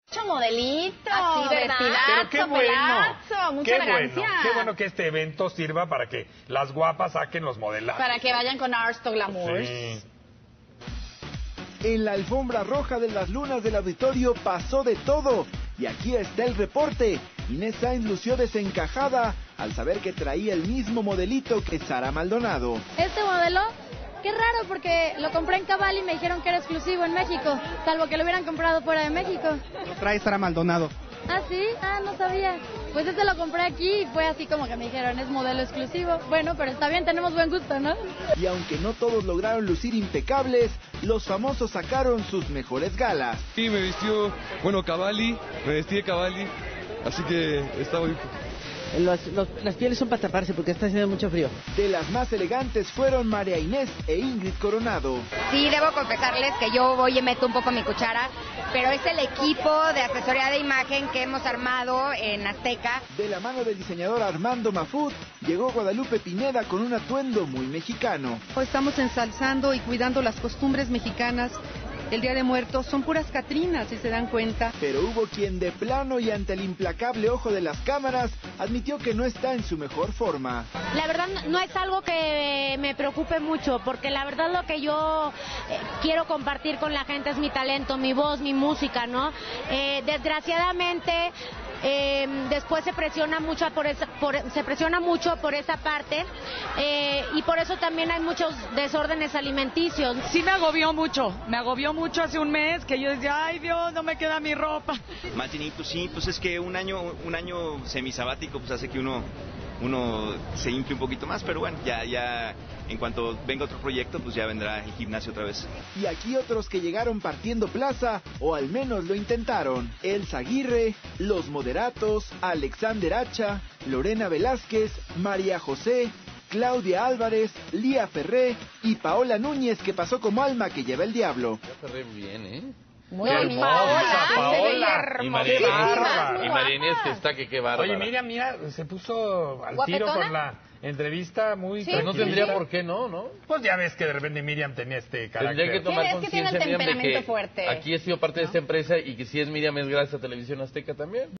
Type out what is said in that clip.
Mucho modelito, así, ¿verdad? vestidazo, Pero qué bueno, pelazo, mucha elegancia. Qué bueno que este evento sirva para que las guapas saquen los modelajes. Para que vayan con Arsto Glamour. Sí. En la alfombra roja de las lunas del auditorio pasó de todo. Y aquí está el reporte. Inés Sainz lució desencajada al saber que traía el mismo modelito que Sara Maldonado. Este modelo, qué raro porque lo compré en Cabal y me dijeron que era exclusivo en México, salvo que lo hubieran comprado fuera de México. Lo trae Sara Maldonado. ¿Ah, sí? Ah, no sabía. Pues este lo compré aquí y fue así como que me dijeron, es modelo exclusivo. Bueno, pero está bien, tenemos buen gusto, ¿no? Y aunque no todos lograron lucir impecables, los famosos sacaron sus mejores galas. Sí, me vistió, Cavalli, me vestí de Cavalli, así que está muy... Las pieles son para taparse porque está haciendo mucho frío. De las más elegantes fueron María Inés e Ingrid Coronado. Sí, debo confesarles que yo voy y meto un poco mi cuchara, pero es el equipo de asesoría de imagen que hemos armado en Azteca. De la mano del diseñador Armando Mafut, llegó Guadalupe Pineda con un atuendo muy mexicano. Estamos ensalzando y cuidando las costumbres mexicanas. El Día de Muertos son puras catrinas, si se dan cuenta. Pero hubo quien de plano y ante el implacable ojo de las cámaras admitió que no está en su mejor forma. La verdad no es algo que me preocupe mucho, porque la verdad lo que yo quiero compartir con la gente es mi talento, mi voz, mi música, ¿no? Desgraciadamente después se presiona mucho por esa parte y por eso también hay muchos desórdenes alimenticios. Sí me agobió mucho hace un mes que yo decía, ay Dios, no me queda mi ropa. Martín, pues sí, pues es que un año semisabático pues hace que uno se infle un poquito más, pero bueno, ya en cuanto venga otro proyecto, pues ya vendrá el gimnasio otra vez. Y aquí otros que llegaron partiendo plaza, o al menos lo intentaron. Elsa Aguirre, Los Moderatos, Alexander Hacha, Lorena Velázquez, María José, Claudia Álvarez, Lía Ferré y Paola Núñez, que pasó como alma que lleva el diablo. Lía Ferré bien, ¿eh? Muy bonita. Paola. Y María Inés que está que bárbara. Oye, Miriam, mira, se puso al tiro con la entrevista muy... ¿Sí? Pero no tendría por qué, ¿no? Pues ya ves que de repente Miriam tenía este carácter. Tendría que tomar conciencia, Miriam, de que fuerte. aquí he sido parte de esta empresa y que si es Miriam es gracias a Televisión Azteca también.